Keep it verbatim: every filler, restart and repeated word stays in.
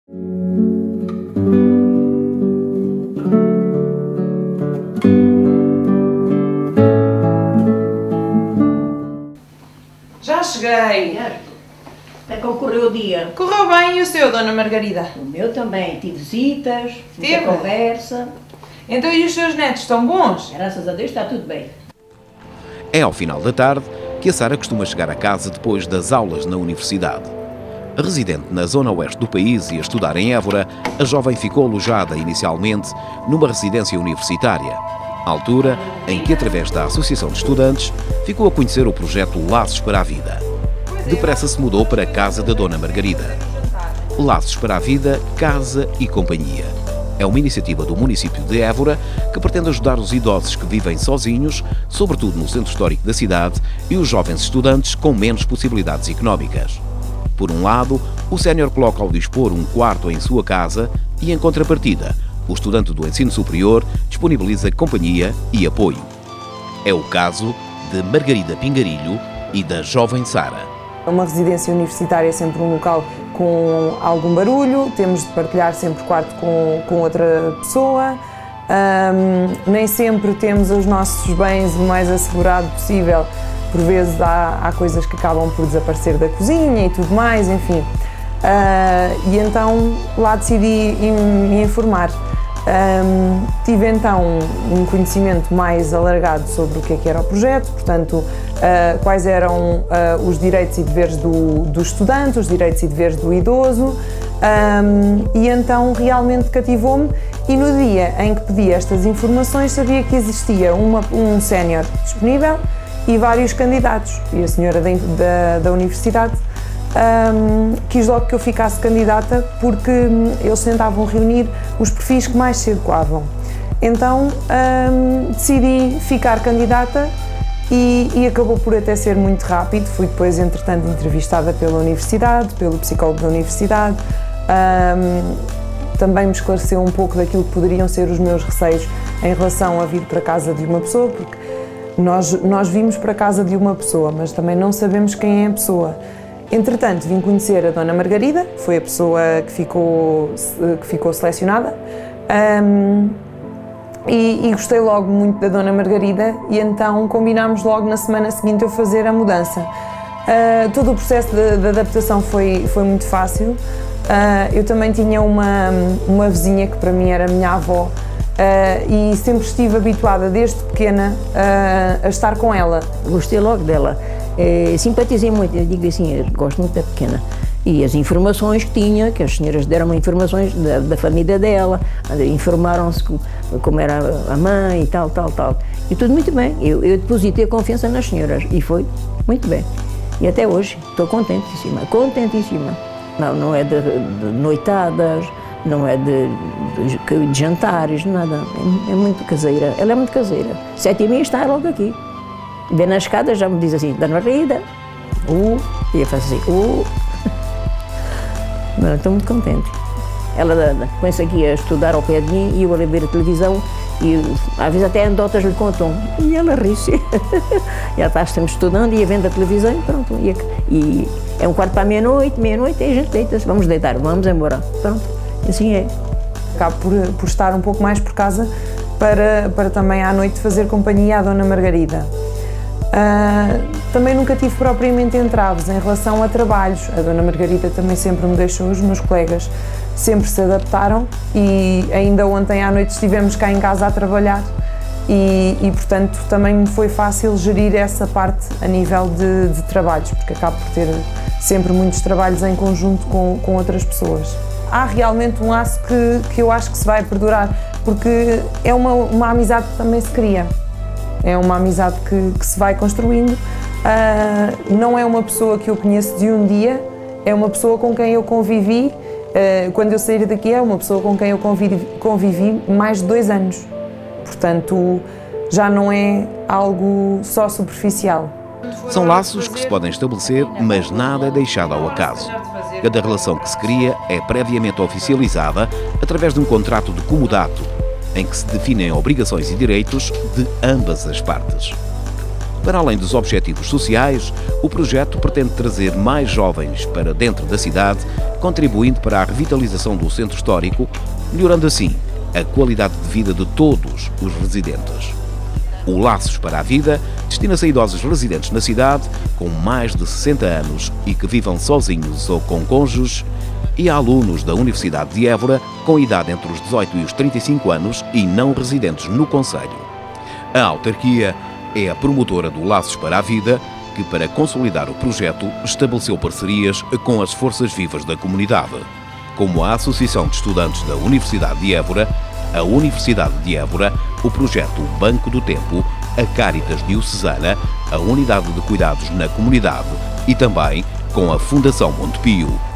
Já cheguei. Até como correu o dia? Correu bem, e o seu, Dona Margarida? O meu também. Tive visitas, Teve? muita conversa. Então, e os seus netos estão bons? Graças a Deus está tudo bem. É ao final da tarde que a Sara costuma chegar a casa depois das aulas na universidade. Residente na zona oeste do país e a estudar em Évora, a jovem ficou alojada inicialmente numa residência universitária, altura em que, através da Associação de Estudantes, ficou a conhecer o projeto Laços para a Vida. Depressa se mudou para a casa da Dona Margarida. Laços para a Vida, Casa e Companhia. É uma iniciativa do município de Évora que pretende ajudar os idosos que vivem sozinhos, sobretudo no centro histórico da cidade, e os jovens estudantes com menos possibilidades económicas. Por um lado, o sénior coloca ao dispor um quarto em sua casa e, em contrapartida, o estudante do ensino superior disponibiliza companhia e apoio. É o caso de Margarida Pingarilho e da jovem Sara. Uma residência universitária é sempre um local com algum barulho, temos de partilhar sempre quarto com, com outra pessoa, um, nem sempre temos os nossos bens o mais assegurado possível, por vezes há, há coisas que acabam por desaparecer da cozinha e tudo mais, enfim. Uh, e então lá decidi me informar. Um, tive então um conhecimento mais alargado sobre o que é que era o projeto, portanto, uh, quais eram uh, os direitos e deveres do, do estudante, os direitos e deveres do idoso, um, e então realmente cativou-me, e no dia em que pedi estas informações sabia que existia uma, um sénior disponível e vários candidatos, e a senhora da, da, da universidade Um, quis logo que eu ficasse candidata porque um, eles tentavam reunir os perfis que mais se adequavam. Então um, decidi ficar candidata e, e acabou por até ser muito rápido. Fui depois, entretanto, entrevistada pela universidade, pelo psicólogo da universidade. Um, também me esclareceu um pouco daquilo que poderiam ser os meus receios em relação a vir para a casa de uma pessoa, porque nós, nós vimos para a casa de uma pessoa, mas também não sabemos quem é a pessoa. Entretanto, vim conhecer a Dona Margarida, foi a pessoa que ficou, que ficou selecionada, um, e, e gostei logo muito da Dona Margarida, e então combinámos logo na semana seguinte eu fazer a mudança. Uh, todo o processo de, de adaptação foi, foi muito fácil. Uh, eu também tinha uma, uma vizinha que para mim era a minha avó, uh, e sempre estive habituada desde pequena uh, a estar com ela. Gostei logo dela. É, simpatizei muito, eu digo assim, eu gosto muito da pequena. E as informações que tinha, que as senhoras deram informações da, da família dela, informaram-se como era a mãe e tal, tal, tal. E tudo muito bem. Eu, eu depositei a confiança nas senhoras e foi muito bem. E até hoje estou contentíssima, contentíssima. Não, não é de, de noitadas, não é de, de, de jantares, nada. É, é muito caseira. Ela é muito caseira. Sete e meia está logo aqui. Vem na escada, já me diz assim, Dona Margarida, uh, e eu faço assim, uh. Não, estou muito contente. Ela põe-se aqui a estudar ao pé de mim e eu a ver a televisão e às vezes até anedotas lhe contam. E ela ri-se. E ela está sempre estudando e vendo a televisão e pronto. E, e é um quarto para meia-noite, meia-noite, e a gente deita-se, vamos deitar, vamos embora. Pronto, e assim é. Acabo por, por estar um pouco mais por casa para, para também à noite fazer companhia à Dona Margarida. Uh, também nunca tive propriamente entraves em relação a trabalhos. A Dona Margarida também sempre me deixou, os meus colegas sempre se adaptaram e ainda ontem à noite estivemos cá em casa a trabalhar e, e portanto também me foi fácil gerir essa parte a nível de, de trabalhos, porque acabo por ter sempre muitos trabalhos em conjunto com, com outras pessoas. Há realmente um laço que, que eu acho que se vai perdurar, porque é uma, uma amizade que também se cria. É uma amizade que, que se vai construindo, uh, não é uma pessoa que eu conheço de um dia, é uma pessoa com quem eu convivi, uh, quando eu sair daqui é uma pessoa com quem eu convivi, convivi mais de dois anos, portanto já não é algo só superficial. São laços que se podem estabelecer, mas nada é deixado ao acaso. Cada relação que se cria é previamente oficializada através de um contrato de comodato, em que se definem obrigações e direitos de ambas as partes. Para além dos objetivos sociais, o projeto pretende trazer mais jovens para dentro da cidade, contribuindo para a revitalização do centro histórico, melhorando assim a qualidade de vida de todos os residentes. O Laços para a Vida destina-se a idosos residentes na cidade com mais de sessenta anos e que vivam sozinhos ou com cônjuges, e a alunos da Universidade de Évora com idade entre os dezoito e os trinta e cinco anos e não residentes no concelho. A autarquia é a promotora do Laços para a Vida, que, para consolidar o projeto, estabeleceu parcerias com as forças vivas da comunidade, como a Associação de Estudantes da Universidade de Évora, a Universidade de Évora, o projeto Banco do Tempo, a Cáritas Diocesana, a Unidade de Cuidados na Comunidade e também com a Fundação Montepio.